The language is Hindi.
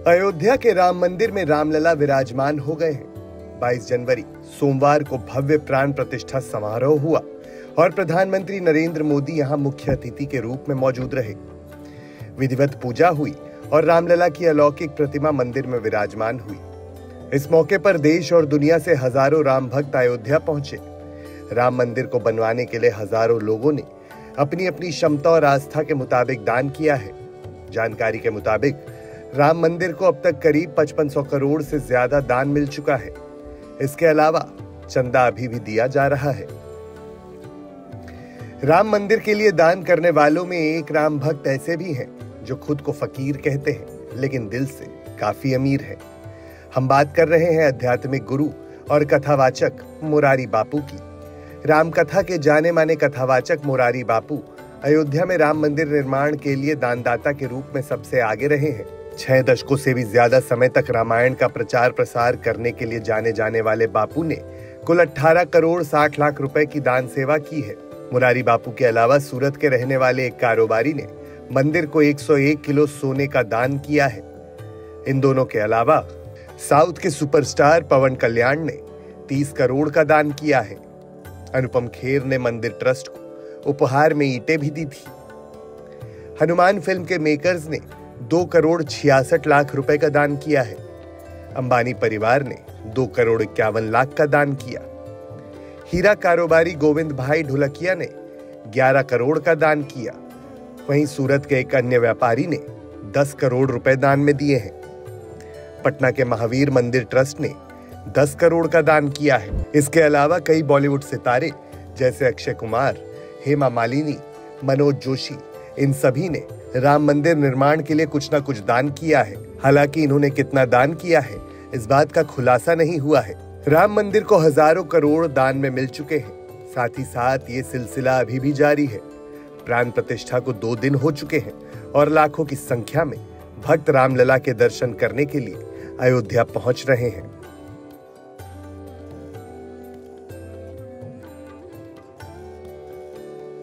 अयोध्या के राम मंदिर में रामलला विराजमान हो गए हैं। 22 जनवरी सोमवार को भव्य प्राण प्रतिष्ठा समारोह हुआ और प्रधानमंत्री नरेंद्र मोदी यहां मुख्य अतिथि के रूप में मौजूद रहे। विधिवत पूजा हुई और रामलला की अलौकिक प्रतिमा मंदिर में विराजमान हुई। इस मौके पर देश और दुनिया से हजारों राम भक्त अयोध्या पहुंचे। राम मंदिर को बनवाने के लिए हजारों लोगों ने अपनी अपनी क्षमता और आस्था के मुताबिक दान किया है। जानकारी के मुताबिक राम मंदिर को अब तक करीब 5500 करोड़ से ज्यादा दान मिल चुका है। इसके अलावा चंदा अभी भी दिया जा रहा है। राम मंदिर के लिए दान करने वालों में एक राम भक्त ऐसे भी हैं जो खुद को फकीर कहते हैं, लेकिन दिल से काफी अमीर हैं। हम बात कर रहे हैं आध्यात्मिक गुरु और कथावाचक मुरारी बापू की। राम कथा के जाने माने कथावाचक मुरारी बापू अयोध्या में राम मंदिर निर्माण के लिए दानदाता के रूप में सबसे आगे रहे हैं। 6 दशकों से भी ज्यादा समय तक रामायण का प्रचार प्रसार करने के लिए जाने जाने वाले बापू ने कुल 18 करोड़ 60 लाख रुपए की दान सेवा की है। मुरारी बापू के अलावा सूरत के रहने वाले एक कारोबारी ने मंदिर को 101 किलो सोने का दान किया है। इन दोनों के अलावा साउथ के सुपरस्टार पवन कल्याण ने 30 करोड़ का दान किया है। अनुपम खेर ने मंदिर ट्रस्ट को उपहार में ईंटें भी दी थी। हनुमान फिल्म के मेकर्स ने 2 करोड़ 66 लाख रुपए का दान किया है। अंबानी परिवार ने 2 करोड़ 51 लाख का दान किया। हीरा कारोबारी गोविंद भाई ढोलकिया ने 11 करोड़ का दान किया। वहीं सूरत के एक अन्य व्यापारी ने 10 करोड़ रुपए दान में दिए हैं। पटना के महावीर मंदिर ट्रस्ट ने 10 करोड़ का दान किया है। इसके अलावा कई बॉलीवुड सितारे जैसे अक्षय कुमार, हेमा मालिनी, मनोज जोशी, इन सभी ने राम मंदिर निर्माण के लिए कुछ ना कुछ दान किया है। हालांकि इन्होंने कितना दान किया है इस बात का खुलासा नहीं हुआ है। राम मंदिर को हजारों करोड़ दान में मिल चुके हैं। साथ ही साथ ये सिलसिला अभी भी जारी है। प्राण प्रतिष्ठा को 2 दिन हो चुके हैं और लाखों की संख्या में भक्त रामलला के दर्शन करने के लिए अयोध्या पहुंच रहे हैं।